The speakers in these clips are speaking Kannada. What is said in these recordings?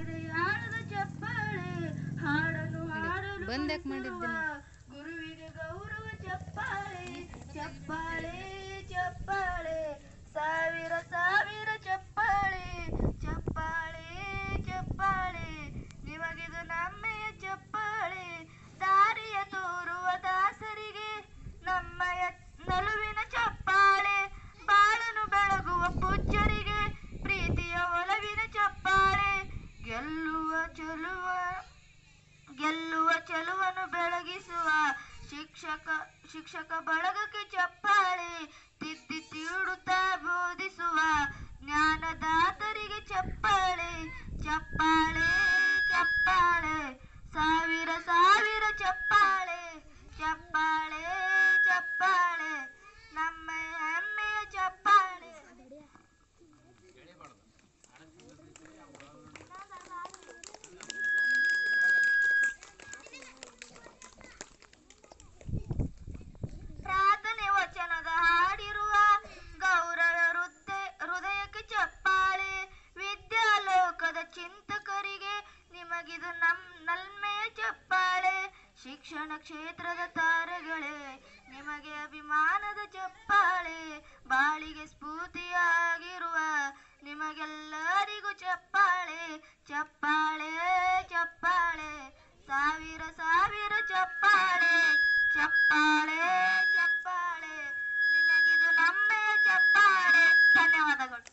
ಎದೆಯಾಳದ ಚಪ್ಪಾಳೆ ಹಾಡನ್ನು ಹಾಡಲು ಬಂದ್ಯಾಕೆ ಮಾಡಿದ್ದಿಲ್ಲ ಗುರುವಿಗೆ ಗೌರವ ಚಪ್ಪಾಳೆ ಚಪ್ಪಾಳೆ ಚಪ್ಪಾಳೆ ಸಾವಿರ ಸಾವಿರ ಚಪ್ಪಾಳೆ ಚಪ್ಪಾಳೆ ಚಪ್ಪಾಳೆ ನಿಮಗಿದು ನಮ್ಮೆಯ ಚಪ್ಪಾಳೆ ದಾರಿಯ ತೋರುವ ದಾಸರಿಗೆ ನಮ್ಮಯ ನಲುವಿನ ಚಪ್ಪಾಳೆ ಬಾಳನು ಬೆಳಗುವ ಪೂಜ್ಯರಿಗೆ ಪ್ರೀತಿಯ ಒಲವಿನ ಚಪ್ಪಾಳೆ ಗೆಲ್ಲುವ ಚೆಲುವನ್ನು ಬೆಳಗಿಸುವ ಶಿಕ್ಷಕ ಬಳಗಕ್ಕೆ ಚಪ್ಪಾಳೆ ತಿದ್ದಿ ತೀಡುತ್ತಾ ಬೋಧಿಸುವ ಜ್ಞಾನದಾತರಿಗೆ ಚಪ್ಪಾಳೆ ಚಪ್ಪಾಳೆ ಚಪ್ಪಾಳೆ ಸಾವಿರ ಸಾವಿರ ಚಪ್ಪಾಳೆ ಚಪ್ಪಾಳೆ ಚಪ್ಪಾಳೆ ನಮ್ಮ ಹೆಮ್ಮೆಯ ಚಪ್ಪಾಳೆ. ಪ್ರಾರ್ಥನೆ ವಚನದ ಹಾಡಿರುವ ಗೌರವ ಹೃದಯಕ್ಕೆ ಚಪ್ಪಾಳೆ ವಿದ್ಯಾಲೋಕದ ಚಿಂತಕರಿಗೆ ನಿಮಗಿದು ನಲ್ಮೆಯ ಚಪ್ಪಾಳೆ ಶಿಕ್ಷಣ ಕ್ಷೇತ್ರದ ತಾರೆಗಳೇ ನಿಮಗೆ ಅಭಿಮಾನದ ಚಪ್ಪಾಳೆ ಬಾಳಿಗೆ ಸ್ಫೂರ್ತಿಯಾಗಿರುವ ನಿಮಗೆಲ್ಲರಿಗೂ ಚಪ್ಪಾಳೆ ಚಪ್ಪಾಳೆ ಚಪ್ಪಾಳೆ ಸಾವಿರ ಸಾವಿರ ಚಪ್ಪಾಳೆ ಚಪ್ಪಾಳೆ ಚಪ್ಪಾಳೆ ನಿಮಗಿದು ನಮ್ಮೆಯ ಚಪ್ಪಾಳೆ. ಧನ್ಯವಾದಗಳು.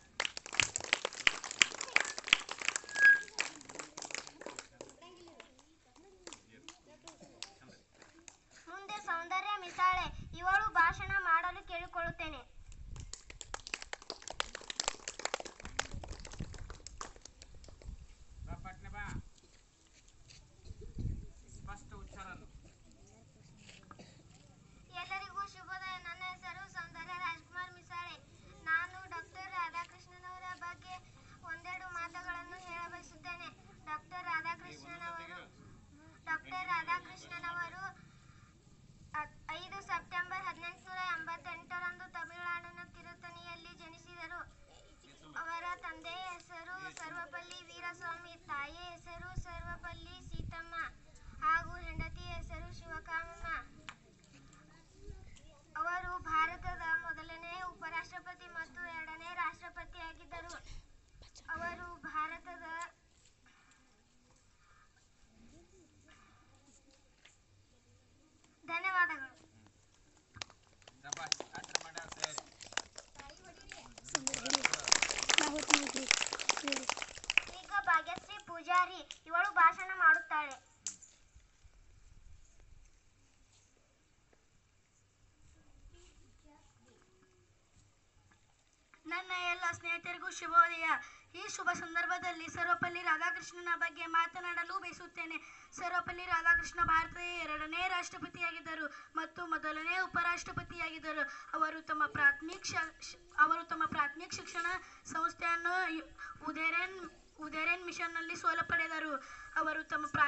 ಮುಂದೆ ಸೌಂದರ್ಯ ಮಿಸಾಳೆ ಇವಳು ಭಾಷಣ ಮಾಡಲು ಕೇಳಿಕೊಳ್ಳುತ್ತೇನೆ. ಎಲ್ಲರಿಗೂ ಶುಭೋದಯ. ನನ್ನ ಹೆಸರು ಸೌಂದರ್ಯ ರಾಜ್ಕುಮಾರ್ ಮಿಸಾಳೆ. ನಾನು ಡಾಕ್ಟರ್ ರಾಧಾಕೃಷ್ಣನವರ ಬಗ್ಗೆ ಒಂದೆರಡು ಮಾತುಗಳನ್ನು ಹೇಳಬಯಸುತ್ತೇನೆ. ಡಾಕ್ಟರ್ ರಾಧಾಕೃಷ್ಣನವರು 5 ಸೆಪ್ಟೆಂಬರ್ 1888ರಂದು ತಮಿಳುನಾಡಿನ ತಿರುತ್ತಣಿಯಲ್ಲಿ ಜನಿಸಿದರು. ಅವರ ತಂದೆಯ ಹೆಸರು ಸರ್ವಪಲ್ಲಿ ವೀರಸ್ವಾಮಿ, ತಾಯಿಯ ಹೆಸರು ಸರ್ವಪಲ್ಲಿ ಸೀತಮ್ಮ ಹಾಗೂ ಹೆಂಡತಿಯ ಹೆಸರು ಶಿವಕಾಮಮ್ಮ. ಅವರು ಭಾರತದ ಮೊದಲನೇ ಉಪರಾಷ್ಟ್ರಪತಿ ಮತ್ತು ಎರಡನೇ ರಾಷ್ಟ್ರಪತಿಯಾಗಿದ್ದರು. ಅವರು ಭಾರತದ ಧನ್ಯವಾದಗಳು. ಈಗ ಭಾಗ್ಯಶ್ರೀ ಪೂಜಾರಿ ಇವಳು ಭಾಷಣ ಮಾಡುತ್ತಾಳೆ. ನನ್ನ ಎಲ್ಲ ಸ್ನೇಹಿತರಿಗೂ ಶುಭೋದಯ. ಈ ಶುಭ ಸಂದರ್ಭದಲ್ಲಿ ಸರ್ವಪಲ್ಲಿ ರಾಧಾಕೃಷ್ಣನ ಬಗ್ಗೆ ಮಾತನಾಡಲು ಬಯಸುತ್ತೇನೆ. ಸರ್ವಪಲ್ಲಿ ರಾಧಾಕೃಷ್ಣ ಭಾರತದ ಎರಡನೇ ರಾಷ್ಟ್ರಪತಿಯಾಗಿದ್ದರು ಮತ್ತು ಮೊದಲನೇ ಉಪರಾಷ್ಟ್ರಪತಿಯಾಗಿದ್ದರು. ಅವರು ತಮ್ಮ ಪ್ರಾಥಮಿಕ ಶಿಕ್ಷಣ ಸಂಸ್ಥೆಯನ್ನು ಉದಯನ್ ಮಿಷನ್ನಲ್ಲಿ ಸೋಲ ಪಡೆದರು. ಅವರು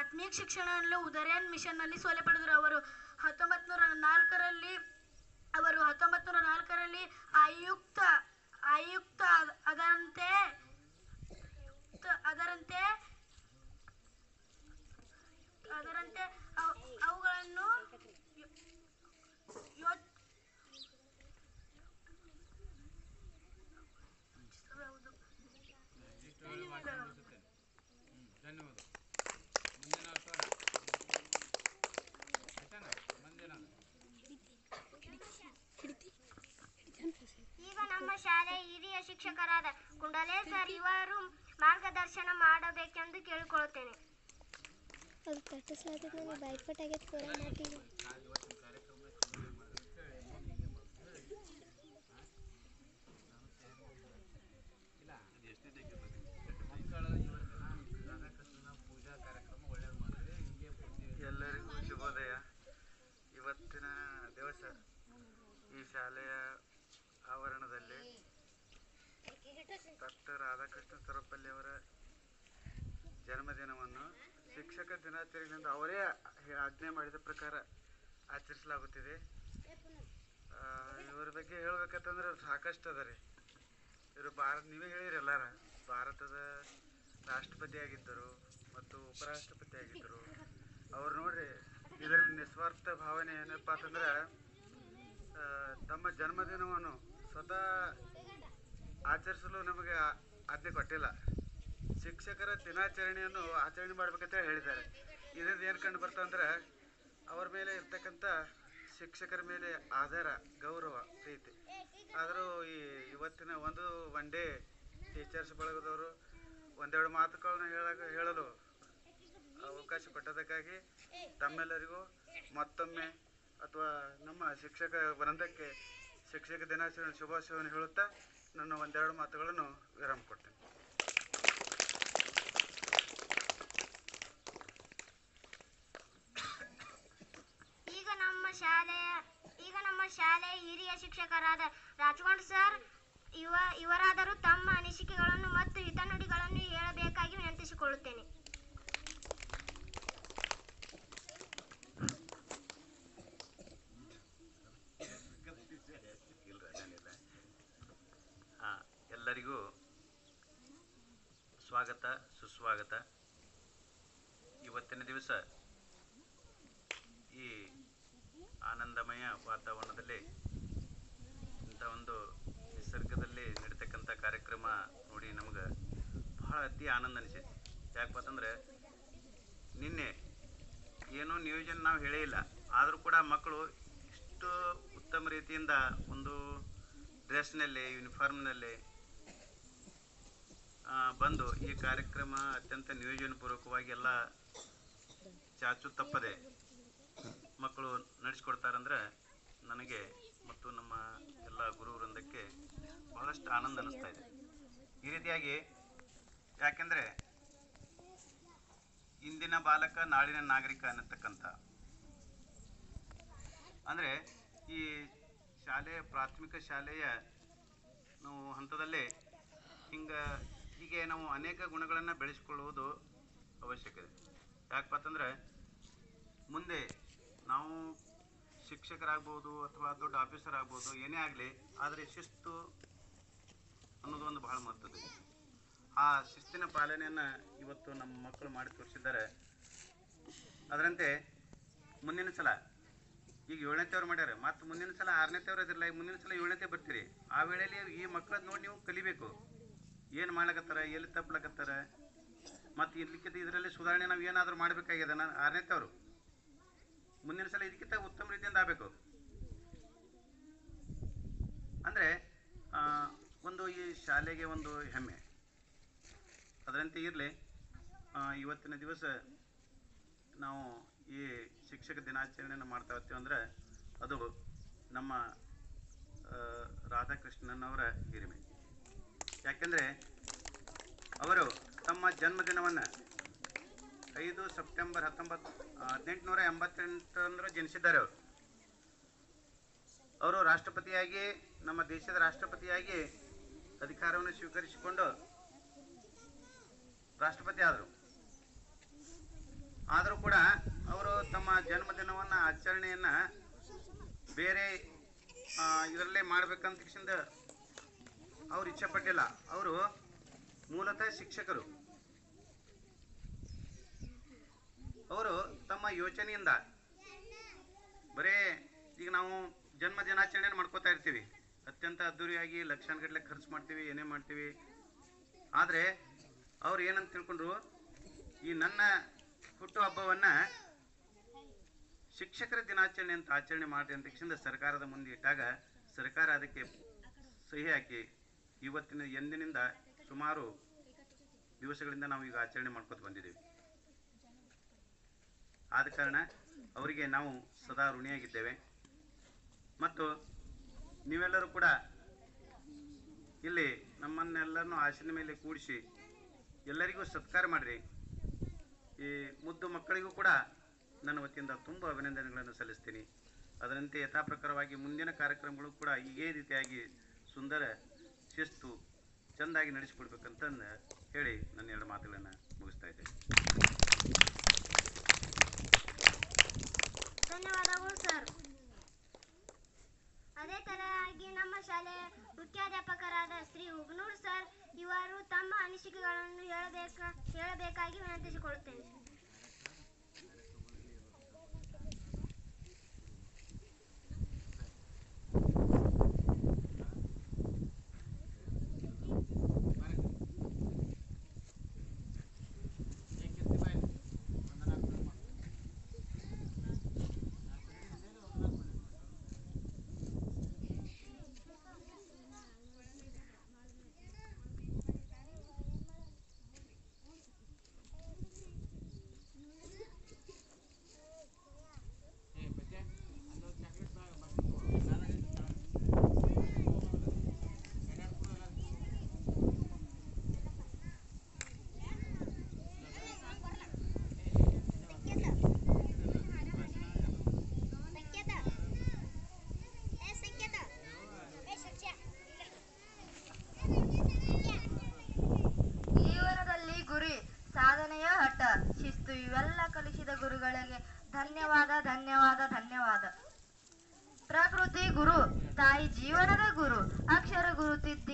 1904ರಲ್ಲಿ ಆಯುಕ್ತ ಅದರಂತೆ ಅವುಗಳನ್ನು ಈಗ ನಮ್ಮ ಶಾಲೆಯ ಹಿರಿಯ ಶಿಕ್ಷಕರಾದ ಕುಂಡಲೆ ಸರ್ ಇವರು ಮಾರ್ಗದರ್ಶನ ಮಾಡಬೇಕೆಂದು ಕೇಳಿಕೊಳ್ಳುತ್ತೇನೆ. ಎಲ್ಲರಿಗೂ ಶುಭೋದಯ. ಇವತ್ತಿನ ದಿವಸ ಈ ಶಾಲೆಯ ಆವರಣದಲ್ಲಿ ಡಾಕ್ಟರ್ ರಾಧಾಕೃಷ್ಣ ಸರ್ವಪಲ್ಲಿ ಅವರ ಜನ್ಮದಿನವನ್ನು ಶಿಕ್ಷಕ ದಿನಾಚರಣೆಯಿಂದ ಅವರೇ ಆಜ್ಞೆ ಮಾಡಿದ ಪ್ರಕಾರ ಆಚರಿಸಲಾಗುತ್ತಿದೆ. ಇವರ ಬಗ್ಗೆ ಹೇಳ್ಬೇಕಂತಂದ್ರೆ ಸಾಕಷ್ಟು ಅದ ರೀ. ಇವರು ನೀವೇ ಹೇಳಿರಿ ಎಲ್ಲಾರ ಭಾರತದ ರಾಷ್ಟ್ರಪತಿಯಾಗಿದ್ದರು ಮತ್ತು ಉಪರಾಷ್ಟ್ರಪತಿಯಾಗಿದ್ದರು. ಅವ್ರು ನೋಡ್ರಿ ಇದರಲ್ಲಿ ನಿಸ್ವಾರ್ಥ ಭಾವನೆ ಏನಪ್ಪ ಅಂತಂದ್ರೆ ತಮ್ಮ ಜನ್ಮದಿನವನ್ನು ಸ್ವತಃ ಆಚರಿಸಲು ನಮಗೆ ಆಜ್ಞೆ ಕೊಟ್ಟಿಲ್ಲ. ಶಿಕ್ಷಕರ ದಿನಾಚರಣೆಯನ್ನು ಆಚರಣೆ ಮಾಡ್ಬೇಕಂತ ಹೇಳಿದ್ದಾರೆ. ಇದರಿಂದ ಏನು ಕಂಡು ಬರ್ತಂದ್ರೆ ಅವ್ರ ಮೇಲೆ ಇರ್ತಕ್ಕಂಥ ಶಿಕ್ಷಕರ ಮೇಲೆ ಆಧಾರ, ಗೌರವ, ಪ್ರೀತಿ. ಆದರೂ ಇವತ್ತಿನ ಒನ್ ಡೇ ಟೀಚರ್ಸ್ ಬಳಗದವರು ಒಂದೆರಡು ಮಾತುಗಳನ್ನ ಹೇಳಲು ಅವಕಾಶ ಕೊಟ್ಟದಕ್ಕಾಗಿ ತಮ್ಮೆಲ್ಲರಿಗೂ ಮತ್ತೊಮ್ಮೆ ಅಥವಾ ನಮ್ಮ ಶಿಕ್ಷಕ ವೃಂದಕ್ಕೆ ಶಿಕ್ಷಕ ದಿನಾಚರಣೆ ಶುಭಾಶಯವನ್ನು ಹೇಳುತ್ತಾ ನನ್ನ ಒಂದೆರಡು ಮಾತುಗಳನ್ನು ವಿರಾಮ ಕೊಡ್ತೇನೆ. ಈಗ ನಮ್ಮ ಶಾಲೆಯ ಹಿರಿಯ ಶಿಕ್ಷಕರಾದ ರಾಜಗೊಂಡ್ ಸರ್ ಇವರಾದರೂ ತಮ್ಮ ಅನಿಸಿಕೆಗಳನ್ನು ಮತ್ತು ಹಿತನುಡಿಗಳನ್ನು ಹೇಳಬೇಕಾಗಿ ವಿನಂತಿಸಿಕೊಳ್ಳುತ್ತೇನೆ. ಎಲ್ಲರಿಗೂ ಸ್ವಾಗತ, ಸುಸ್ವಾಗತ. ಇವತ್ತಿನ ದಿವಸ ಈ ಆನಂದಮಯ ವಾತಾವರಣದಲ್ಲಿ ಇಂಥ ಒಂದು ನಿಸರ್ಗದಲ್ಲಿ ನಡೀತಕ್ಕಂಥ ಕಾರ್ಯಕ್ರಮ ನೋಡಿ ನಮ್ಗೆ ಬಹಳ ಅತಿ ಆನಂದ ಅನಿಸೈತಿ. ಯಾಕಪ್ಪ ಅಂತಂದರೆ ನಿನ್ನೆ ಏನೋ ನಿಯೋಜನೆ ನಾವು ಹೇಳೇ ಇಲ್ಲ, ಆದರೂ ಕೂಡ ಮಕ್ಕಳು ಇಷ್ಟು ಉತ್ತಮ ರೀತಿಯಿಂದ ಒಂದು ಡ್ರೆಸ್ನಲ್ಲಿ, ಯೂನಿಫಾರ್ಮ್ನಲ್ಲಿ ಬಂದು ಈ ಕಾರ್ಯಕ್ರಮ ಅತ್ಯಂತ ನಿಯೋಜನಪೂರ್ವಕವಾಗಿ ಎಲ್ಲ ಚಾಚು ತಪ್ಪದೆ ಮಕ್ಕಳು ನಡೆಸ್ಕೊಡ್ತಾರಂದ್ರೆ ನನಗೆ ಮತ್ತು ನಮ್ಮ ಎಲ್ಲ ಗುರು ವೃಂದಕ್ಕೆ ಬಹಳಷ್ಟು ಆನಂದ ಅನ್ನಿಸ್ತಾ ಇದೆ. ಈ ರೀತಿಯಾಗಿ ಯಾಕೆಂದರೆ ಇಂದಿನ ಬಾಲಕ ನಾಳಿನ ನಾಗರಿಕ ಅನ್ನತಕ್ಕಂಥ, ಅಂದರೆ ಈ ಪ್ರಾಥಮಿಕ ಶಾಲೆಯ ನಾವು ಹಂತದಲ್ಲೇ ಹೀಗೆ ನಾವು ಅನೇಕ ಗುಣಗಳನ್ನು ಬೆಳೆಸ್ಕೊಳ್ಳುವುದು ಅವಶ್ಯಕತೆ. ಯಾಕಪ್ಪ ಅಂತಂದರೆ ಮುಂದೆ ನಾವು ಶಿಕ್ಷಕರಾಗ್ಬೋದು ಅಥವಾ ದೊಡ್ಡ ಆಫೀಸರ್ ಆಗ್ಬೋದು, ಏನೇ ಆಗಲಿ, ಆದರೆ ಶಿಸ್ತು ಅನ್ನೋದು ಒಂದು ಬಹಳ ಮಹತ್ವದ. ಆ ಶಿಸ್ತಿನ ಪಾಲನೆಯನ್ನು ಇವತ್ತು ನಮ್ಮ ಮಕ್ಕಳು ಮಾಡಿ ತೋರಿಸಿದ್ದಾರೆ. ಅದರಂತೆ ಮುಂದಿನ ಸಲ ಈಗ 7ನೇ ತೇವ್ರು ಮಾಡ್ಯಾರ, ಮತ್ತು ಮುಂದಿನ ಸಲ 6ನೇ ತೇವ್ರು ಅದಿರಲ್ಲ, ಮುಂದಿನ ಸಲ 7ನೇ ಬರ್ತೀರಿ. ಆ ವೇಳೆಯಲ್ಲಿ ಈ ಮಕ್ಕಳದ್ದು ನೋಡಿ ನೀವು ಕಲಿಬೇಕು, ಏನು ಮಾಡ್ಲಕತ್ತಾರ, ಎಲ್ಲಿ ತಪ್ಪಲಕತ್ತಾರ, ಮತ್ತು ಇದಕ್ಕಿಂತ ಇದರಲ್ಲಿ ಸುಧಾರಣೆ ನಾವು ಏನಾದರೂ ಮಾಡಬೇಕಾಗಿದೆ. 6ನೇ ತೇವ್ರು ಮುಂದಿನ ಸಲ ಇದಕ್ಕಿಂತ ಉತ್ತಮ ರೀತಿಯಿಂದ ಆಗಬೇಕು. ಅಂದರೆ ಒಂದು ಈ ಶಾಲೆಗೆ ಒಂದು ಹೆಮ್ಮೆ. ಅದರಂತೆ ಇರಲಿ, ಇವತ್ತಿನ ದಿವಸ ನಾವು ಈ ಶಿಕ್ಷಕ ದಿನಾಚರಣೆಯನ್ನು ಮಾಡ್ತಾ ಇರ್ತೀವಿ ಅಂದರೆ ಅದು ನಮ್ಮ ರಾಧಾಕೃಷ್ಣನವರ ಹಿರಿಮೆ. ಯಾಕೆಂದರೆ ಅವರು ತಮ್ಮ ಜನ್ಮದಿನವನ್ನು 5 ಸೆಪ್ಟೆಂಬರ್ 1888 ಜನಿಸಿದ್ದಾರೆ. ಅವರು ರಾಷ್ಟ್ರಪತಿಯಾಗಿ, ನಮ್ಮ ದೇಶದ ರಾಷ್ಟ್ರಪತಿಯಾಗಿ ಅಧಿಕಾರವನ್ನು ಸ್ವೀಕರಿಸಿಕೊಂಡು ರಾಷ್ಟ್ರಪತಿ ಆದರು. ಆದರೂ ಕೂಡ ಅವರು ತಮ್ಮ ಜನ್ಮದಿನವನ್ನು ಆಚರಣೆಯನ್ನು ಬೇರೆ ಇದರಲ್ಲೇ ಮಾಡಬೇಕಂತ ಅವ್ರು ಇಚ್ಛೆ ಪಟ್ಟಿಲ್ಲ. ಅವರು ಮೂಲತಃ ಶಿಕ್ಷಕರು. ಅವರು ತಮ್ಮ ಯೋಚನೆಯಿಂದ ಬರೇ ಈಗ ನಾವು ಜನ್ಮ ದಿನಾಚರಣೆಯನ್ನು ಮಾಡ್ಕೋತಾ ಇರ್ತೀವಿ, ಅತ್ಯಂತ ಅದ್ದೂರಿಯಾಗಿ ಲಕ್ಷಾನುಗಟ್ಟಲೆ ಖರ್ಚು ಮಾಡ್ತೀವಿ, ಏನೇ ಮಾಡ್ತೀವಿ. ಆದರೆ ಅವ್ರು ಏನಂತ ತಿಳ್ಕೊಂಡ್ರು, ಈ ನನ್ನ ಹುಟ್ಟುಹಬ್ಬವನ್ನು ಶಿಕ್ಷಕರ ದಿನಾಚರಣೆ ಅಂತ ಆಚರಣೆ ಮಾಡಿ ಅಂತ ಸರ್ಕಾರದ ಮುಂದೆ ಇಟ್ಟಾಗ ಸರ್ಕಾರ ಅದಕ್ಕೆ ಸಹಿ ಹಾಕಿ ಇವತ್ತಿನ ಎಂದಿನಿಂದ ಸುಮಾರು ದಿವಸಗಳಿಂದ ನಾವು ಈಗ ಆಚರಣೆ ಮಾಡ್ಕೊತ ಬಂದಿದ್ದೀವಿ. ಆದ ಕಾರಣ ಅವರಿಗೆ ನಾವು ಸದಾ ಋಣಿಯಾಗಿದ್ದೇವೆ. ಮತ್ತು ನೀವೆಲ್ಲರೂ ಕೂಡ ಇಲ್ಲಿ ನಮ್ಮನ್ನೆಲ್ಲರನ್ನೂ ಆಸನ ಮೇಲೆ ಕೂಡಿಸಿ ಎಲ್ಲರಿಗೂ ಸತ್ಕಾರ ಮಾಡಿರಿ. ಈ ಮುದ್ದು ಮಕ್ಕಳಿಗೂ ಕೂಡ ನನ್ನ ವತಿಯಿಂದ ತುಂಬ ಅಭಿನಂದನೆಗಳನ್ನು ಸಲ್ಲಿಸ್ತೀನಿ. ಅದರಂತೆ ಯಥಾ ಪ್ರಕಾರವಾಗಿ ಮುಂದಿನ ಕಾರ್ಯಕ್ರಮಗಳು ಕೂಡ ಇದೇ ರೀತಿಯಾಗಿ ಸುಂದರ, ಶಿಸ್ತು, ಚೆಂದಾಗಿ ನಡೆಸಿಕೊಡ್ಬೇಕಂತ ಹೇಳಿ ನನ್ನ 2 ಮಾತುಗಳನ್ನು ಮುಗಿಸ್ತಾ ಇದ್ದೇನೆ. ಧನ್ಯವಾದಗಳು ಸರ್. ಅದೇ ತರವಾಗಿ ನಮ್ಮ ಶಾಲೆಯ ಮುಖ್ಯಾಧ್ಯಾಪಕರಾದ ಶ್ರೀ ಹುಗ್ನೂರ್ ಸರ್ ಇವರು ತಮ್ಮ ಅನಿಸಿಕೆಗಳನ್ನು ಹೇಳಬೇಕು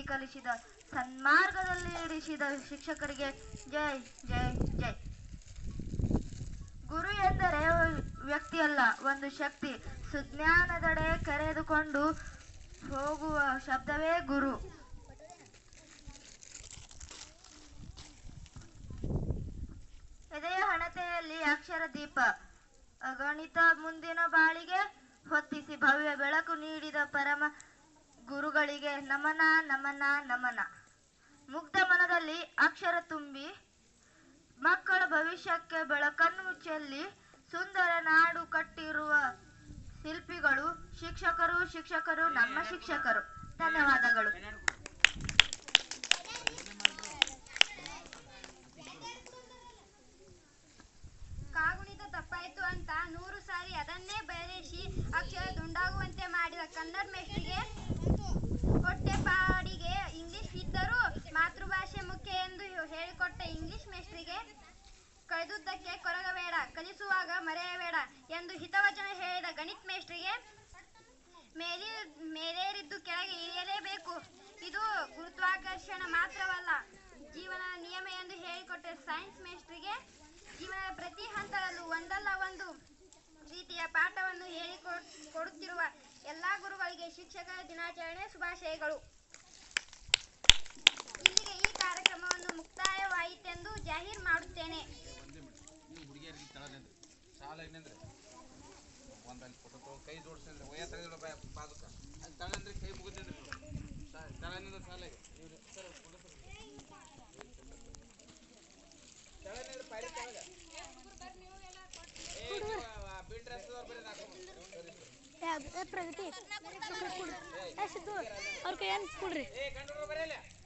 ಕಲಿಸಿದ ಸನ್ಮಾರ್ಗದಲ್ಲಿ ಇರಿಸಿದ ಶಿಕ್ಷಕರಿಗೆ ಜೈ ಜೈ ಜೈ. ಗುರು ಎಂದರೆ ವ್ಯಕ್ತಿಯಲ್ಲ, ಒಂದು ಶಕ್ತಿ. ಸುಜ್ಞಾನದೆಡೆ ಕರೆದುಕೊಂಡು ಹೋಗುವ ಶಬ್ದವೇ ಗುರು. ಎದೆಯ ಹಣತೆಯಲ್ಲಿ ಅಕ್ಷರ ದೀಪ, ಗಣಿತ ಮುಂದಿನ ಬಾಳಿಗೆ ಹೊತ್ತಿಸಿ ಭವ್ಯ ಬೆಳಕು ನೀಡಿದ ಪರಮ ಗುರುಗಳಿಗೆ ನಮನ ನಮನ ನಮನ. ಮುಗ್ಧ ಮನದಲ್ಲಿ ಅಕ್ಷರ ತುಂಬಿ ಮಕ್ಕಳ ಭವಿಷ್ಯಕ್ಕೆ ಬೆಳಕನ್ನು ಚೆಲ್ಲಿ ಸುಂದರ ನಾಡು ಕಟ್ಟಿರುವ ಶಿಲ್ಪಿಗಳು ಶಿಕ್ಷಕರು. ಶಿಕ್ಷಕರು ನಮ್ಮ ಶಿಕ್ಷಕರು. ಧನ್ಯವಾದಗಳು. ಕಾಗುಣಿತ ತಪ್ಪಾಯಿತು ಅಂತ 100 ಸಾರಿ ಅದನ್ನೇ ಬಯಲಿಸಿ ಅಕ್ಷರ ದುಂಡಾಗುವಂತೆ ಮಾಡಿದ ಕನ್ನಡ ಮೇಷ್ಟ್ರಿಗೆ, ಹೊಟ್ಟೆಪಾಡಿಗೆ ಇಂಗ್ಲಿಷ್ ಇದ್ದರೂ ಮಾತೃಭಾಷೆ ಮುಖ್ಯ ಎಂದು ಹೇಳಿಕೊಟ್ಟ ಇಂಗ್ಲಿಷ್ ಮೇಷ್ಟ್ರಿಗೆ, ಕಳೆದುದಕ್ಕೆ ಕೊರಗಬೇಡ, ಕಲಿಸುವಾಗ ಮರೆಯಬೇಡ ಎಂದು ಹಿತವಚನ ಹೇಳಿದ ಗಣಿತ ಮೇಷ್ಟ್ರಿಗೆ, ಮೇಲೇರಿದ್ದು ಕೆಳಗೆ ಇಳಿಯಲೇಬೇಕು, ಇದು ಗುರುತ್ವಾಕರ್ಷಣ ಮಾತ್ರವಲ್ಲ ಜೀವನದ ನಿಯಮ ಎಂದು ಹೇಳಿಕೊಟ್ಟ ಸೈನ್ಸ್ ಮೇಷ್ಟ್ರಿಗೆ, ಜೀವನದ ಪ್ರತಿ ಹಂತದಲ್ಲೂ ಒಂದಲ್ಲ ಒಂದು ರೀತಿಯ ಪಾಠವನ್ನು ಹೇಳಿಕೊಡುತ್ತಿರುವ ಎಲ್ಲ ಗುರುಗಳಿಗೆ ಶಿಕ್ಷಕರ ದಿನಾಚರಣೆ ಶುಭಾಶಯಗಳು. ಇಲ್ಲಿಗೆ ಈ ಕಾರ್ಯಕ್ರಮವನ್ನು ಮುಕ್ತಾಯವಾಯಿತೆಂದು ಜಾಹೀರು ಮಾಡುತ್ತೇನೆ. ಕೈ ಜೋಡಿಸಿದ್ರೆ ಒಯ್ಯ ತೆಗೆದಿರೋ ಬಾದುಕ ಅಲ್ಲಿ ತಳಂದ್ರೆ ಕೈ ಮುಗಿದಿದ್ರಿ ತಳನಿಂದ ಸಾಲಾಗಿ ತಳನಿಂದ ಪಾರಿ ತಳಗ ಬಿಲ್ಡ್ರ್ ಹಸ್ತದವ್ರು ಬರೀ ಪ್ರಗತಿ ಅವ್ರ ಕೈ ಕೊಡ್ರಿ. ಕಂಡು ಬರಲ್ಲ.